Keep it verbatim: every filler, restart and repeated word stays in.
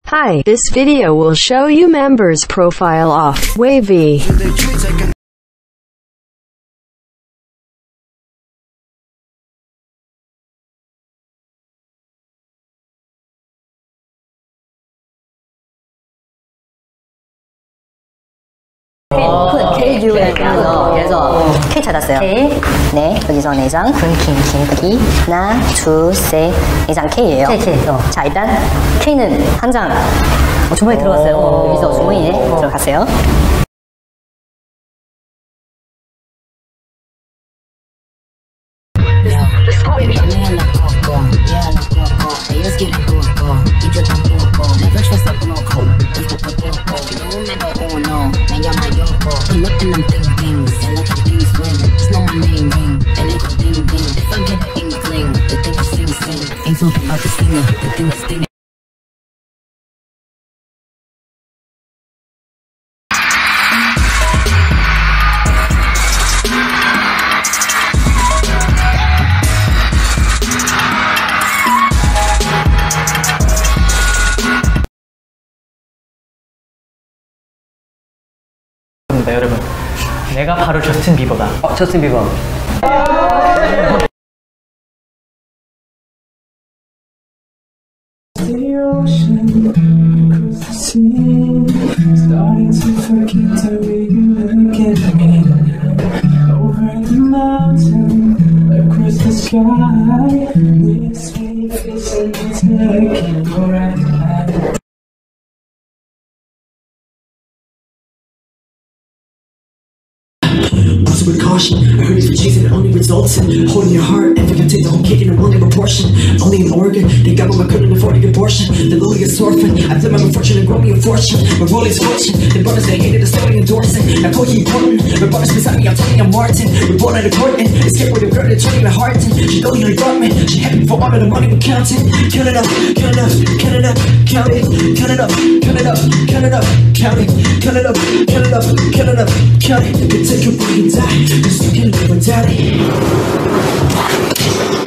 Hi, this video will show you members profile of Wayv. K U L 그래서 K 찾았어요. K. 네, 여기서 네 장. 여기 하나, 둘, 셋, 네 장 K예요. K, K. 어. 자, 일단 K는 한 장. 어, 주머니에 들어갔어요. 어. 여기서 주머니에 어. 들어갔어요. 여러분, 내가 바로 저스틴 비버다. 어, 저스틴 비버. With caution, I heard it's chasing it only results in holding your heart. If you can take the whole cake in a only proportion, only an organ. They got what I couldn't afford an abortion. The lowliest orphan, I flip my fortune and grow me a fortune. My rollies fortune, the brothers they hated, are slowly endorsing. I call you important, my brothers beside me, I'm telling you I'm Martin. We're born at a court and escape with a girl that's turning my heart in. She know you got me, she happy for all of the money we're counting. Count it up, count it up, count it up, count it, count it up, count it up, count it up, count it, count it up, count it up, count it up, count it. You can take a break and die. Cause you can live without it.